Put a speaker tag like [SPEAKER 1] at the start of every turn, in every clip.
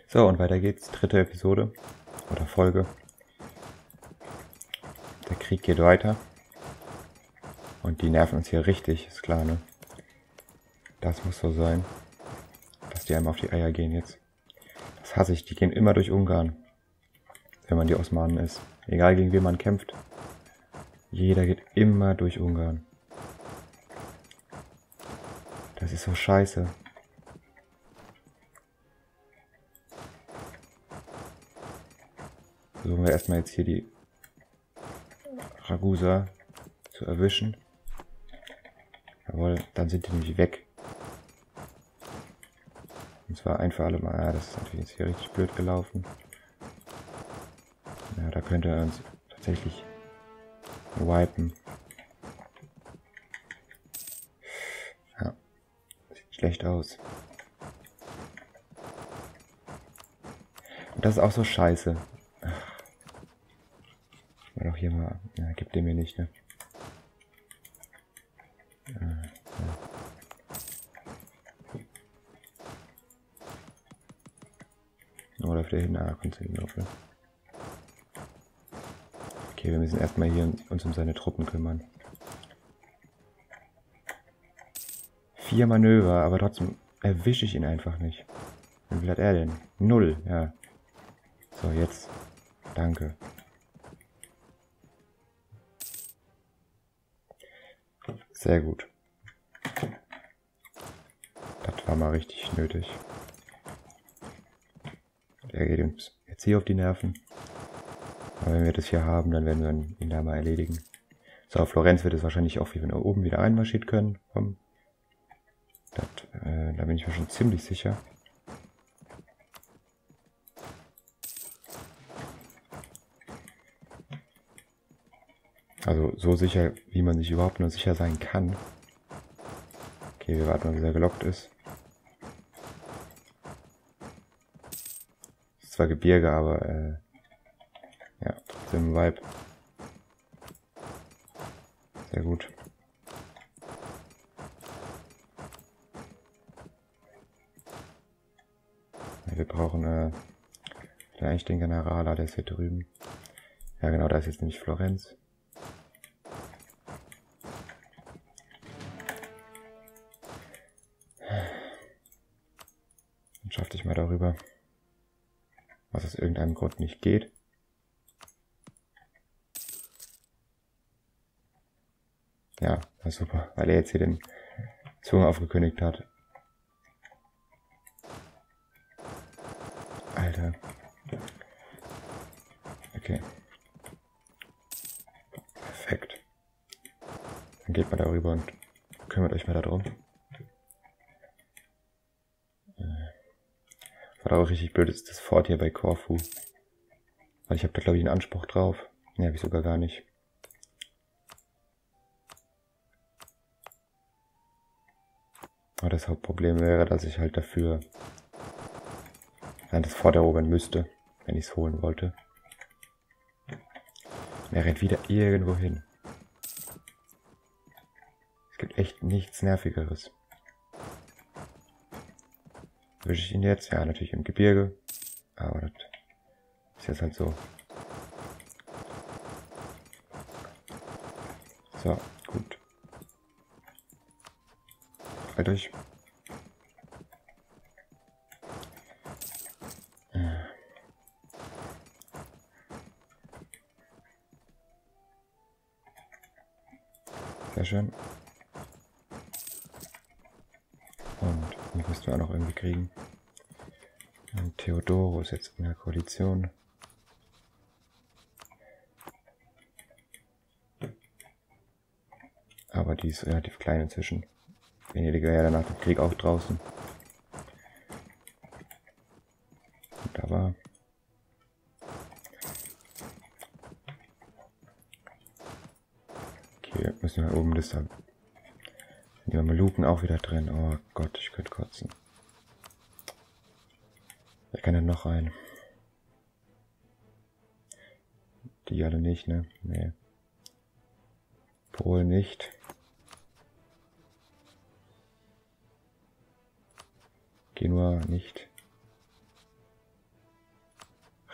[SPEAKER 1] So, und weiter geht's. 3. Episode oder Folge. Der Krieg geht weiter. Und die nerven uns hier richtig, ist klar, ne? Das muss so sein. Dass die einem auf die Eier gehen jetzt. Das hasse ich, die gehen immer durch Ungarn. Wenn man die Osmanen ist. Egal gegen wen man kämpft. Jeder geht immer durch Ungarn. Das ist so scheiße. Versuchen wir erstmal jetzt hier die Ragusa zu erwischen. Jawohl, dann sind die nämlich weg. Und zwar ein für alle Mal. Ja, das ist natürlich jetzt hier richtig blöd gelaufen. Ja, da könnte er uns tatsächlich wipen. Ja, sieht schlecht aus. Und das ist auch so scheiße. War doch hier mal. Ja, gibt dem mir nicht, ne? Ja. Oh, läuft der hin? Ah, kommt hin, laufen. Okay, wir müssen erstmal hier uns um seine Truppen kümmern. 4 Manöver, aber trotzdem erwische ich ihn einfach nicht. Wie viel hat er denn? 0, ja. So, jetzt. Danke. Sehr gut. Das war mal richtig nötig. Der geht uns jetzt hier auf die Nerven. Aber wenn wir das hier haben, dann werden wir ihn da mal erledigen. So, auf Florenz wird es wahrscheinlich auch, wie wir oben wieder einmarschiert können. Da bin ich mir schon ziemlich sicher. Also so sicher, wie man sich überhaupt nur sicher sein kann. Okay, wir warten mal, bis er gelockt ist. Ist zwar Gebirge, aber ja, trotzdem ein Vibe. Sehr gut. Ja, wir brauchen eigentlich den General, der ist hier drüben. Ja genau, da ist jetzt nämlich Florenz. Dann schaff dich mal darüber. Was aus irgendeinem Grund nicht geht. Ja, das ist super, weil er jetzt hier den Zunge aufgekündigt hat. Alter. Okay. Perfekt. Dann geht mal darüber und kümmert euch mal darum. Was auch richtig blöd ist, das Fort hier bei Korfu. Weil ich habe da glaube ich einen Anspruch drauf. Ne, habe ich sogar gar nicht. Aber das Hauptproblem wäre, dass ich halt dafür das Fort erobern müsste, wenn ich es holen wollte. Er rennt wieder irgendwo hin. Es gibt echt nichts Nervigeres. Wische ich ihn jetzt? Ja, natürlich im Gebirge. Aber das ist jetzt halt so. So, gut. Halt euch. Sehr schön. Und die müssen wir auch noch irgendwie kriegen. Und Theodoro ist jetzt in der Koalition. Aber die ist relativ klein inzwischen. Venedig wäre ja danach dem Krieg auch draußen. Und da war. Okay, müssen wir oben das dann. Die Mameluken auch wieder drin. Oh Gott, ich könnte kotzen. Wer kann denn noch rein? Die alle nicht, ne? Nee. Polen nicht. Genua nicht.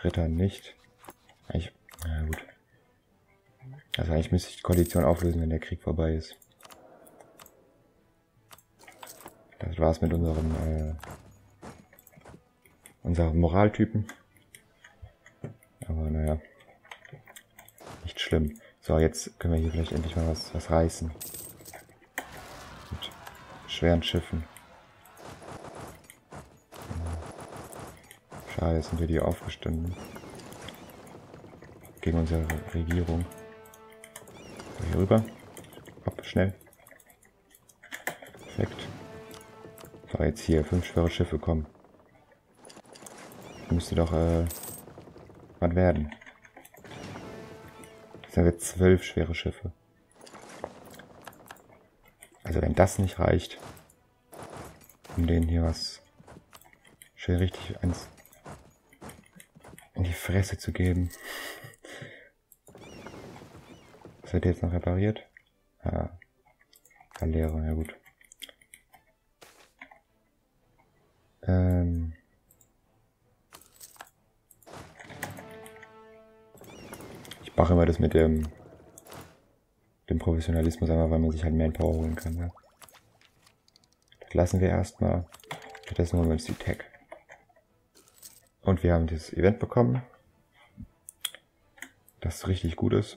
[SPEAKER 1] Ritter nicht. Eigentlich, na gut. Also eigentlich müsste ich die Koalition auflösen, wenn der Krieg vorbei ist. Das war's mit unserem Moraltypen. Aber naja, nicht schlimm. So, jetzt können wir hier vielleicht endlich mal was reißen. Mit schweren Schiffen. Schade, jetzt sind wir hier aufgestanden. Gegen unsere Regierung. So, hier rüber. Hopp, schnell. Perfekt. So, jetzt hier 5 schwere Schiffe kommen. Müsste doch was werden. Das sind jetzt 12 schwere Schiffe. Also wenn das nicht reicht, um denen hier was schön richtig in die Fresse zu geben. Was wird jetzt noch repariert? Ah, Galeere, ja gut. Ich mache immer das mit dem Professionalismus einmal, weil man sich halt Manpower holen kann. Ja. Das lassen wir erstmal. Stattdessen holen wir uns die Tech. Und wir haben das Event bekommen, das richtig gut ist.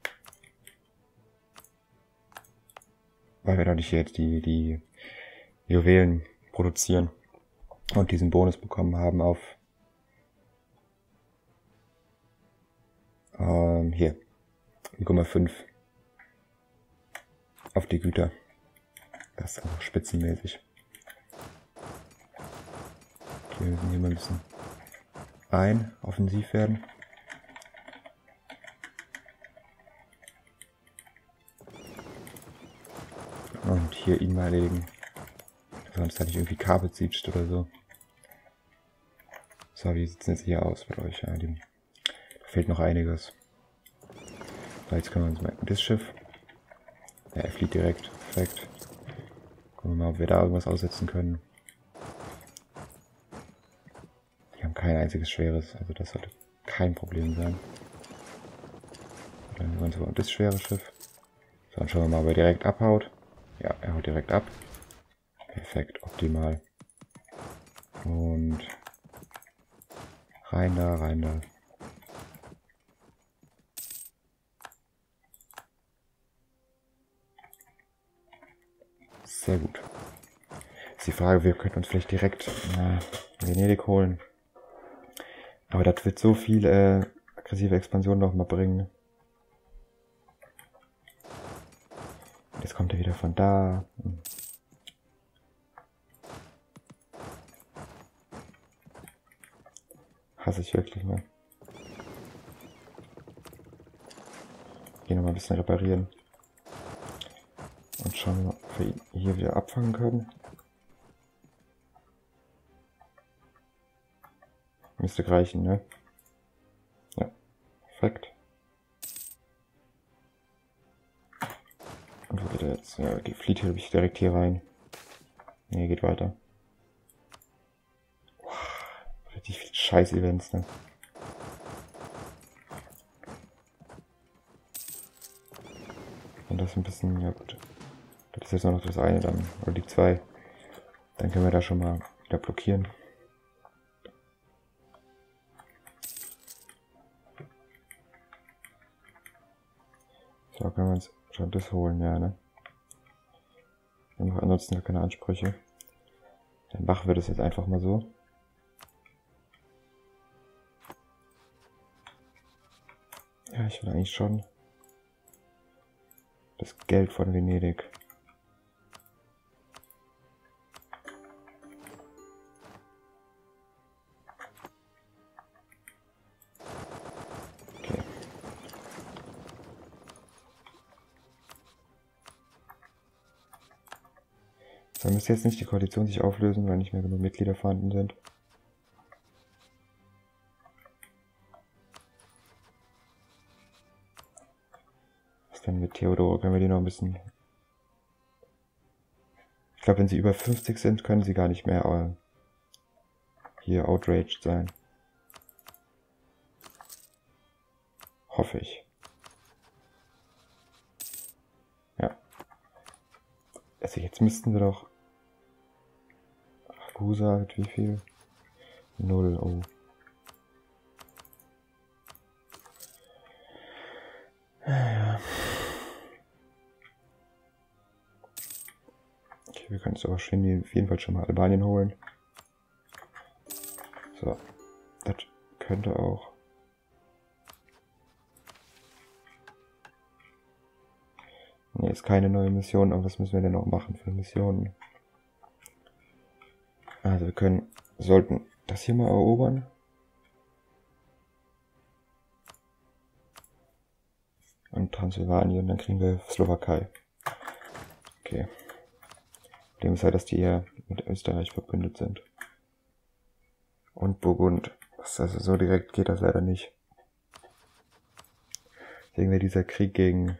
[SPEAKER 1] Weil wir dadurch jetzt die Juwelen produzieren und diesen Bonus bekommen haben auf hier 0,5 auf die Güter. Das ist einfach spitzenmäßig. Okay, wir müssen hier mal ein bisschen offensiv werden. Und hier ihn mal erledigen. Sonst hatte ich irgendwie Kabel siegt oder so. So, wie sieht es jetzt hier aus bei euch? Ja, da fehlt noch einiges. So, jetzt können wir uns mal das Schiff. Ja, er flieht direkt. Perfekt. Gucken wir mal, ob wir da irgendwas aussetzen können. Wir haben kein einziges schweres, also das sollte kein Problem sein. Dann nehmen wir uns das schwere Schiff. So, dann schauen wir mal, ob er direkt abhaut. Ja, er haut direkt ab. Perfekt, optimal. Und rein da, rein da. Sehr gut. Ist die Frage, wir könnten uns vielleicht direkt Venedig holen. Aber das wird so viel aggressive Expansion noch mal bringen. Jetzt kommt er wieder von da. Hasse ich wirklich, ne? Hier nochmal ein bisschen reparieren. Und schauen, ob wir ihn hier wieder abfangen können. Müsste reichen, ne? Ja, perfekt. Und wo geht er jetzt? Ja, die flieht hier direkt hier rein. Ne, geht weiter. Boah, richtig viel Scheiß-Events, ne? Und das ein bisschen, ja gut. Das ist jetzt nur noch das eine dann, oder die zwei. Dann können wir da schon mal wieder blockieren. So, können wir uns schon das holen, ja, ne? Wir haben ansonsten gar keine Ansprüche. Dann machen wir das jetzt einfach mal so. Ja, ich will eigentlich schon das Geld von Venedig. Okay. So, müsste jetzt nicht die Koalition sich auflösen, weil nicht mehr genug Mitglieder vorhanden sind. Was denn mit Theodore? Können wir die noch ein bisschen... Ich glaube, wenn sie über 50 sind, können sie gar nicht mehr hier outraged sein. Hoffe ich. Ja. Also jetzt müssten wir doch... Ragusa hat wie viel? 0, oh. Ja. Okay, wir können uns aber auf jeden Fall schon mal Albanien holen. So, das könnte auch... Ne, ist keine neue Mission, aber was müssen wir denn noch machen für Missionen? Also wir sollten das hier mal erobern. Und Transsilvanien, dann kriegen wir Slowakei. Okay. Dem ist halt, dass die ja mit Österreich verbündet sind. Und Burgund. Also so direkt geht das leider nicht. Irgendwie dieser Krieg gegen...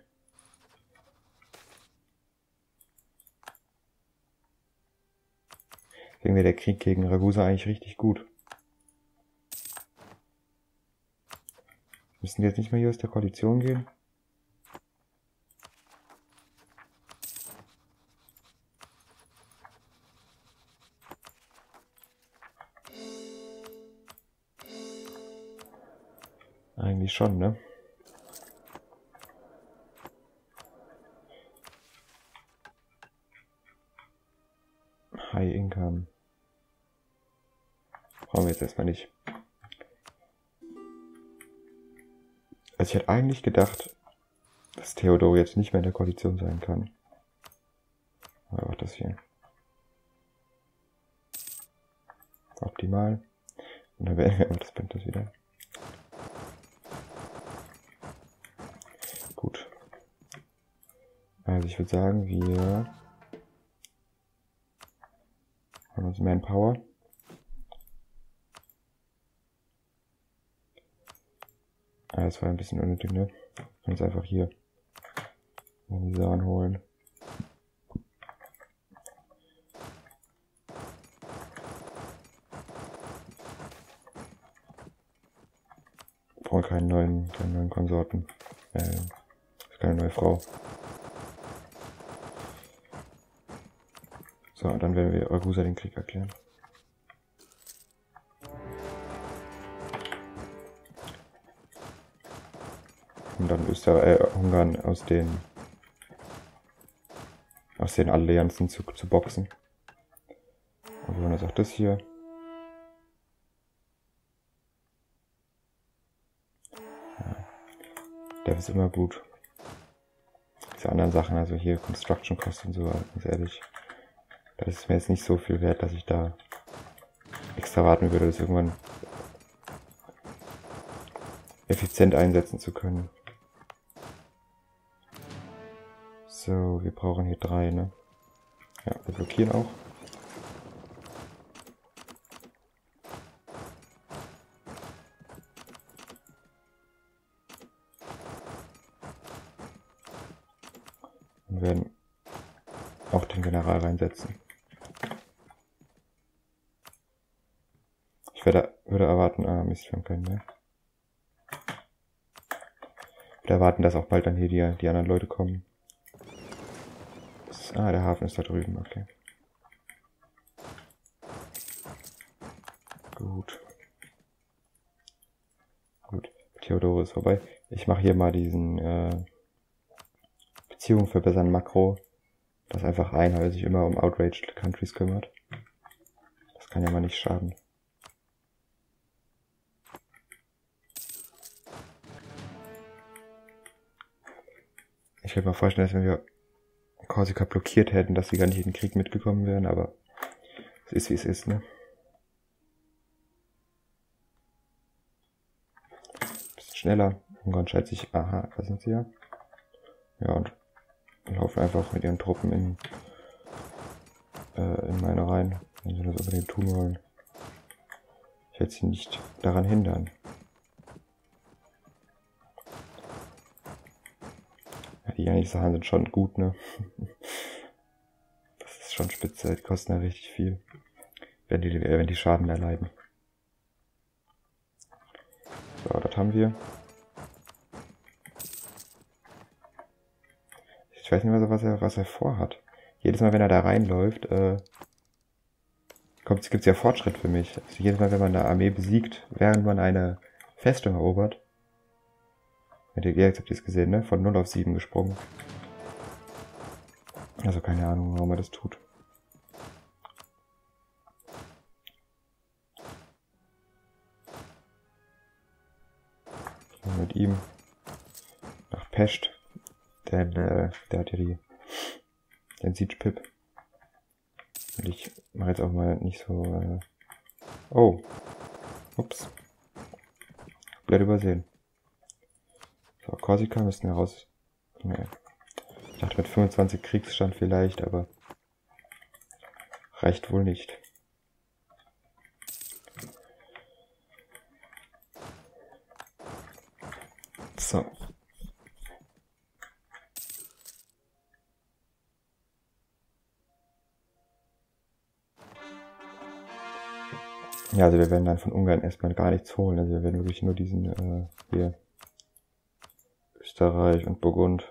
[SPEAKER 1] Irgendwie der Krieg gegen Ragusa eigentlich richtig gut. Müssen wir jetzt nicht mehr hier aus der Koalition gehen? Eigentlich schon, ne? High Income. Brauchen wir jetzt erstmal nicht. Also ich hätte eigentlich gedacht, dass Theodor jetzt nicht mehr in der Koalition sein kann. Aber auch das hier. Optimal. Und dann werden wir... Oh, das bringt das wieder. Gut. Also ich würde sagen, wir haben uns Manpower. Ah, das war ein bisschen unnötig, ne? Wir können uns einfach hier die Sachen holen. Wir brauchen keinen neuen Konsorten. Keine neue Frau. So, und dann werden wir Ragusa den Krieg erklären. Und dann Ungarn aus den Allianzen zu boxen. Und wir wollen jetzt auch das hier. Ja. Der ist immer gut. Diese anderen Sachen, also hier Construction Cost und so, ganz ehrlich. Das ist mir jetzt nicht so viel wert, dass ich da extra warten würde, das irgendwann effizient einsetzen zu können. So, wir brauchen hier 3, ne? Ja, wir blockieren auch. Und werden auch den General reinsetzen. Ich würde erwarten, Mist, wir haben keinen mehr. Ich würde erwarten, dass auch bald dann hier die anderen Leute kommen. Der Hafen ist da drüben, okay. Gut. Theodore ist vorbei. Ich mache hier mal diesen Beziehungen verbessern Makro. Das einfach einer, der sich immer um Outraged Countries kümmert. Das kann ja mal nicht schaden. Ich würde mal vorstellen, dass wenn wir Korsika blockiert hätten, dass sie gar nicht in den Krieg mitgekommen wären, aber es ist wie es ist, ne? Bisschen schneller. Ungarn scheint sich... Aha, da sind sie ja. Ja, und laufen einfach mit ihren Truppen in meine rein, wenn sie das unbedingt tun wollen. Ich werde sie nicht daran hindern. Ja, die eigentlich Sachen sind schon gut, ne? Das ist schon spitze, die kosten ja richtig viel, wenn die Schaden erleiden. So, das haben wir. Ich weiß nicht, was er vorhat. Jedes Mal, wenn er da reinläuft, gibt's ja Fortschritt für mich. Also jedes Mal, wenn man eine Armee besiegt, während man eine Festung erobert. Jetzt habt ihr es gesehen, ne? Von 0 auf 7 gesprungen. Also keine Ahnung, warum er das tut. Mit ihm nach Pescht, denn der hat ja den Siege Pip. Und ich mache jetzt auch mal nicht so. Oh, ups, blöd übersehen. So, Korsika müssen wir raus. Nee. Ich dachte mit 25 Kriegsstand vielleicht, aber reicht wohl nicht. So. Ja, also wir werden dann von Ungarn erstmal gar nichts holen. Also wir werden wirklich nur diesen, hier, Österreich und Burgund.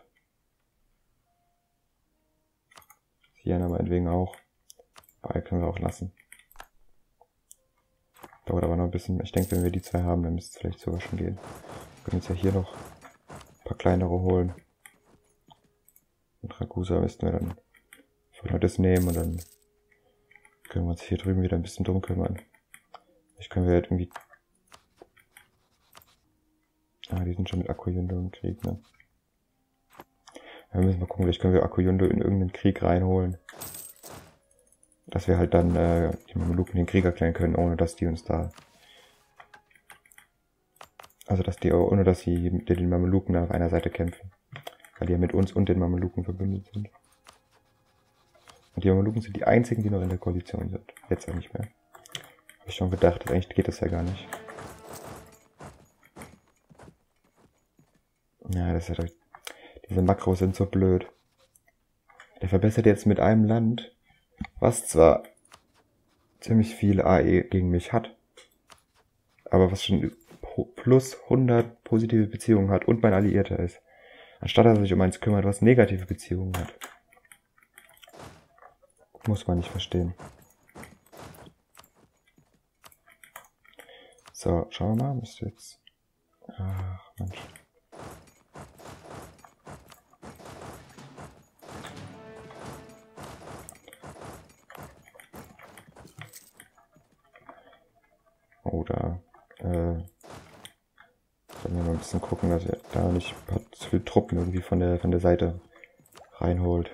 [SPEAKER 1] Siena meinetwegen auch. Aber können wir auch lassen. Dauert aber noch ein bisschen. Ich denke, wenn wir die zwei haben, dann müsste es vielleicht sogar schon gehen. Wir können uns ja hier noch ein paar kleinere holen. Und Ragusa müssten wir dann vielleicht das nehmen und dann können wir uns hier drüben wieder ein bisschen drum kümmern. Vielleicht können wir halt irgendwie... Ah, die sind schon mit Akuyundo im Krieg, ne? Ja, wir müssen mal gucken, vielleicht können wir Akuyundo in irgendeinen Krieg reinholen. Dass wir halt dann die Mameluken den Krieg erklären können, ohne dass die uns da... Also ohne dass sie mit den Mameluken auf einer Seite kämpfen. Weil die ja mit uns und den Mameluken verbündet sind. Und die Mameluken sind die einzigen, die noch in der Koalition sind. Jetzt auch nicht mehr. Habe ich schon gedacht, eigentlich geht das ja gar nicht. Ja, das ist ja doch... Diese Makros sind so blöd. Der verbessert jetzt mit einem Land, was zwar ziemlich viel AE gegen mich hat, aber was schon plus 100 positive Beziehungen hat und mein Alliierter ist. Anstatt dass er sich um eins kümmert, was negative Beziehungen hat. Muss man nicht verstehen. So, schauen wir mal, müsste jetzt... Ach, Mensch. Oder, sollen wir mal ein bisschen gucken, dass er da nicht zu viele Truppen irgendwie von der Seite reinholt.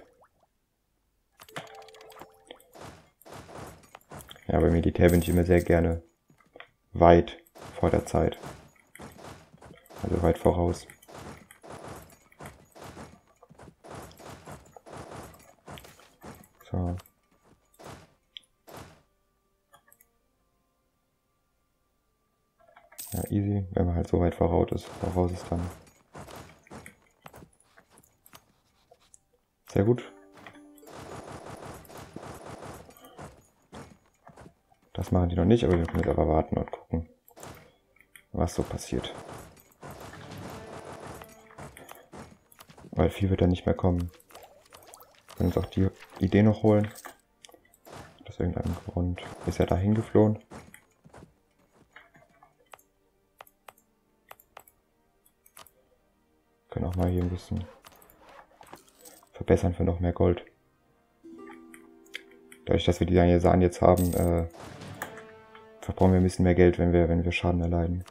[SPEAKER 1] Ja, beim Militär bin ich immer sehr gerne weit vor der Zeit. Also weit voraus. So. Ja, easy, wenn man halt so weit voraus ist dann. Sehr gut. Das machen die noch nicht, aber wir können jetzt aber warten und gucken, was so passiert. Weil viel wird dann nicht mehr kommen. Wir können uns auch die Idee noch holen. Aus irgendeinem Grund ist er dahin geflohen. Können auch mal hier ein bisschen verbessern für noch mehr Gold. Dadurch, dass wir die Jasan jetzt haben, verbrauchen wir ein bisschen mehr Geld, wenn wir Schaden erleiden.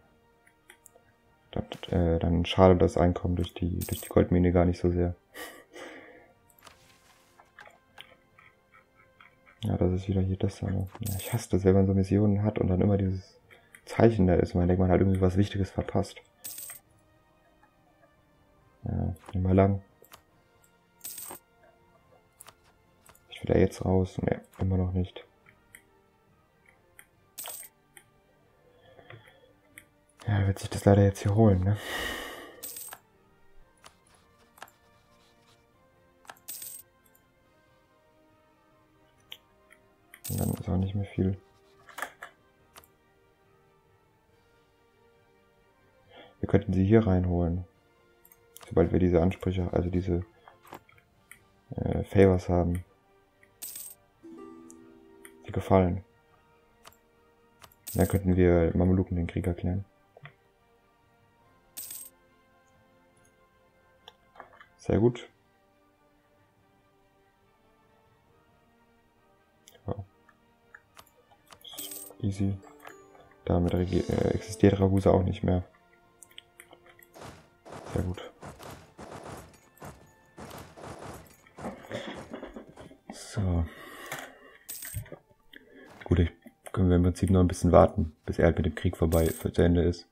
[SPEAKER 1] Dann schadet das Einkommen durch die Goldmine gar nicht so sehr. Ja, das ist wieder hier das. Ja, ich hasse das, wenn man so Missionen hat und dann immer dieses Zeichen da ist und man denkt, man hat irgendwie was Wichtiges verpasst. Ja, immer lang. Ich will da jetzt raus. Ne, immer noch nicht. Ja, wird sich das leider jetzt hier holen, ne? Und dann ist auch nicht mehr viel. Wir könnten sie hier reinholen. Sobald wir diese Ansprüche, also diese Favors haben, die gefallen. Dann könnten wir Mameluken den Krieg erklären. Sehr gut. Ja. Easy. Damit existiert Ragusa auch nicht mehr. Sehr gut. So. Gut, können wir im Prinzip noch ein bisschen warten, bis er halt mit dem Krieg zu Ende ist.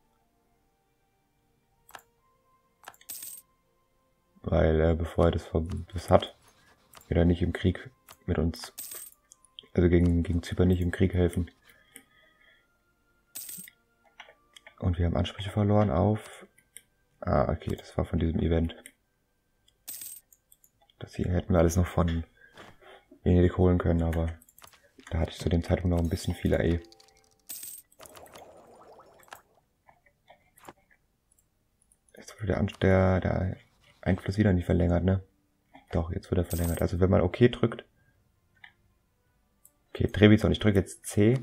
[SPEAKER 1] Weil bevor er das hat, wird er nicht im Krieg mit uns, also gegen Zypern nicht im Krieg helfen. Und wir haben Ansprüche verloren auf... Ah, okay, das war von diesem Event. Das hier hätten wir alles noch von Venedig holen können, aber da hatte ich zu dem Zeitpunkt noch ein bisschen viel AE. Jetzt wurde der Einfluss wieder nicht verlängert, ne? Doch, jetzt wird er verlängert. Also wenn man OK drückt... Okay, Trebizond, ich drücke jetzt C.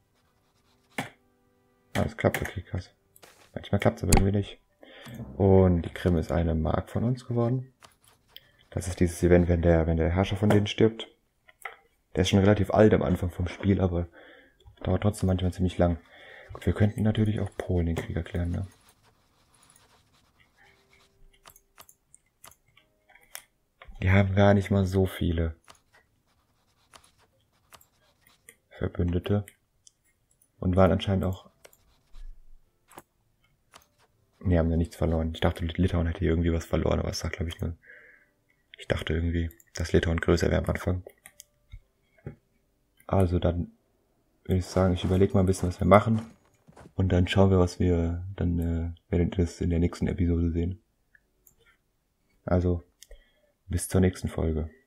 [SPEAKER 1] Ah, das klappt, okay, krass. Manchmal klappt es aber irgendwie nicht. Und die Krim ist eine Mark von uns geworden. Das ist dieses Event, wenn der Herrscher von denen stirbt. Der ist schon relativ alt am Anfang vom Spiel, aber dauert trotzdem manchmal ziemlich lang. Gut, wir könnten natürlich auch Polen den Krieg erklären, ne? Die haben gar nicht mal so viele Verbündete. Und waren anscheinend auch... Ne, haben ja nichts verloren. Ich dachte, Litauen hätte hier irgendwie was verloren, aber es sagt, glaube ich, nur... Ich dachte irgendwie, dass Litauen größer wäre am Anfang. Also dann würde ich sagen, ich überlege mal ein bisschen, was wir machen. Und dann schauen wir, was wir dann werden das in der nächsten Episode sehen. Also, bis zur nächsten Folge.